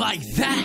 Like that.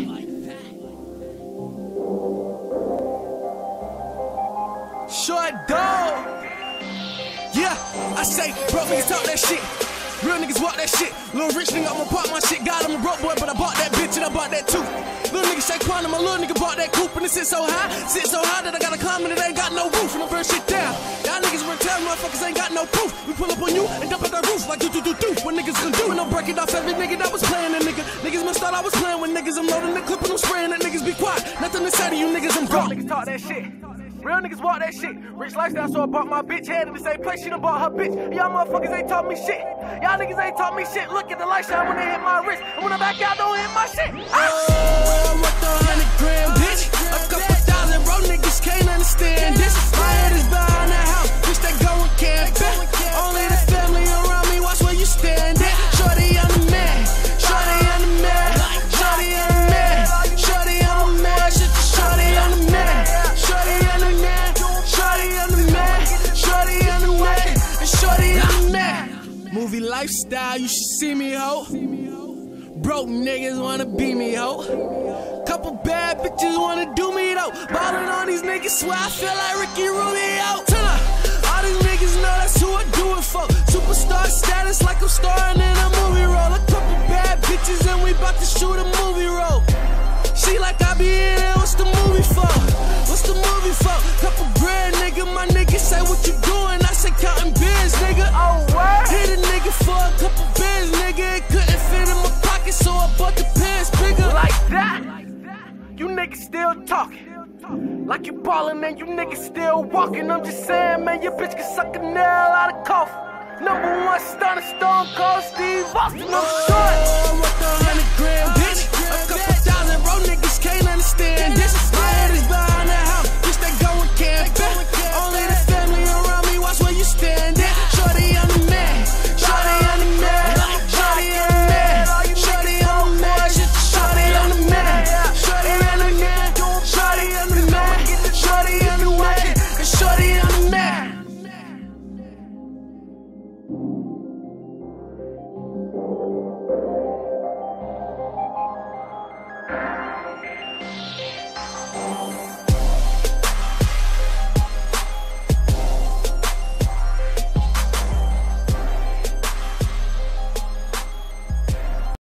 Short dog. Yeah, I say, broke niggas talk that shit. Real niggas walk that shit. Little rich nigga, I'ma pop my shit. God, I'm a broke boy, but I bought that bitch and I bought that too. Little nigga say quantum, my little nigga bought that coupe and it sit so high that I gotta climb and it ain't got no roof and I burn shit down. Y'all niggas retell motherfuckers ain't got no proof. We pull up on you and dump at the roof like do. What niggas gonna do? And I'll break it off every nigga that was playing that nigga. Niggas must thought I was playing with niggas. I'm loading the clip and I'm spraying that niggas be quiet. Nothing to say to you niggas, I'm gone. Niggas talk that shit. Real niggas walk that shit. Rich lifestyle, so I bought my bitch head in the same place she done bought her bitch. Y'all motherfuckers ain't taught me shit. Y'all niggas ain't taught me shit. Look at the light shine when they hit my wrist. And when I back out, don't hit my shit. Oh, I'm worth 100 grand, bitch. A couple thousand, bro, niggas can't understand this. My head is behind the house, bitch, they going camping. Only the family around me, watch where you stand at. Shorty, I'm the man. Shorty, I'm the man. Shorty, I'm the man. Shorty, I'm the man. Shorty, I'm the man. Shorty, I'm the man. Shorty, I'm the man. Shorty, I'm the man. And shorty, I'm the man. Movie lifestyle, you should see me, ho. Broke niggas wanna be me, ho. Couple bad bitches wanna do me, though. Ballin' on these niggas, swear I feel like Ricky Rubio. All these niggas know that's who I do it for. Superstar status like I'm starring in a movie role. A couple bad bitches and we bout to shoot a movie role. She like I be in it, what's the movie for? What's the movie for? Couple grand, nigga, my nigga say what you doing? I say counting bins, nigga. Oh, what? Hit a nigga for a couple bins, nigga. It couldn't fit in my pocket, so I bought the pants bigger. Like that? You niggas still talking. Like you ballin' and you niggas still walking. I'm just saying, man, your bitch can suck a nail out of coffin. #1 stunner, Stone Cold Steve Austin, I'm short.